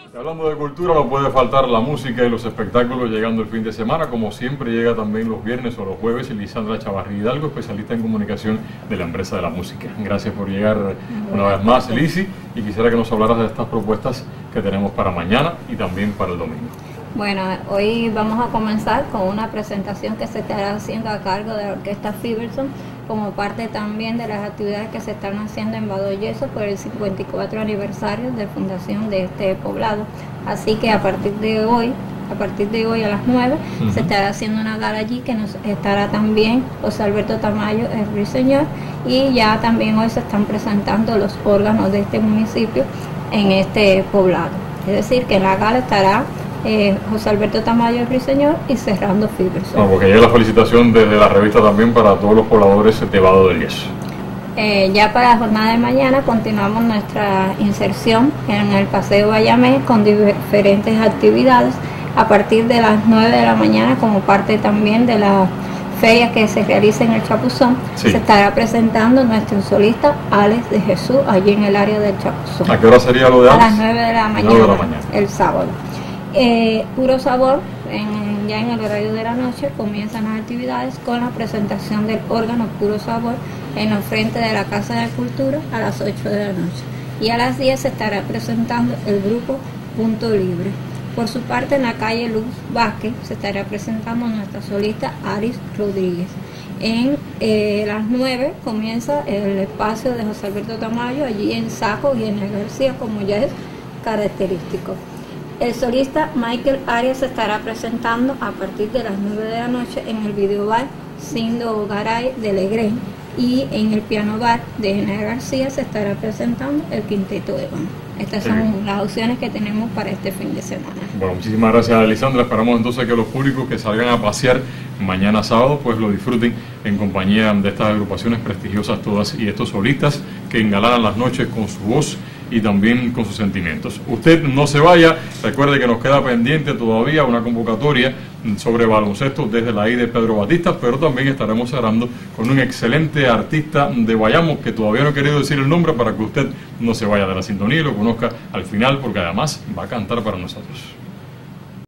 Y hablando de cultura, no puede faltar la música y los espectáculos llegando el fin de semana. Como siempre, llega también los viernes o los jueves Lisandra Chavarri Hidalgo, especialista en comunicación de la empresa de la música. Gracias por llegar una vez más, Lisi, y quisiera que nos hablaras de estas propuestas que tenemos para mañana y también para el domingo. Bueno, hoy vamos a comenzar con una presentación que se estará haciendo a cargo de la Orquesta Fiberson, como parte también de las actividades que se están haciendo en Badoyeso por el 54 aniversario de fundación de este poblado. Así que a partir de hoy a las 9 se estará haciendo una gala allí que nos estará también José Alberto Tamayo, el ruiseñor, y ya también hoy se están presentando los órganos de este municipio en este poblado. Es decir, que en la gala estará José Alberto Tamayo, el ruiseñor, y cerrando Fiberson. Bueno, porque llega la felicitación desde la revista también para todos los pobladores de Vado del Yeso. Ya para la jornada de mañana continuamos nuestra inserción en el Paseo Bayamé con diferentes actividades a partir de las 9 de la mañana, como parte también de la feria que se realiza en el Chapuzón. Sí. Se estará presentando nuestro solista Alex de Jesús allí en el área del Chapuzón. ¿A qué hora sería lo de Alex? A las 9 de la mañana, el sábado. Puro Sabor, ya en el horario de la noche comienzan las actividades con la presentación del órgano Puro Sabor en el frente de la Casa de Cultura a las 8 de la noche. Y a las 10 se estará presentando el grupo Punto Libre. Por su parte, en la calle Luz Vázquez se estará presentando nuestra solista Aris Rodríguez. En las 9 comienza el espacio de José Alberto Tamayo, allí en Saco y en el García, como ya es característico. El solista Michael Arias se estará presentando a partir de las 9 de la noche en el video bar Sindo Garay de Legrén, y en el piano bar de General García se estará presentando el Quinteto Ébano. Estas son las opciones que tenemos para este fin de semana. Bueno, muchísimas gracias, Lisandra. Esperamos entonces que los públicos que salgan a pasear mañana sábado pues lo disfruten en compañía de estas agrupaciones prestigiosas todas y estos solistas que engalanan las noches con su voz y también con sus sentimientos. Usted no se vaya, recuerde que nos queda pendiente todavía una convocatoria sobre baloncesto desde la I de Pedro Batista, pero también estaremos cerrando con un excelente artista de Bayamo que todavía no he querido decir el nombre para que usted no se vaya de la sintonía y lo conozca al final, porque además va a cantar para nosotros.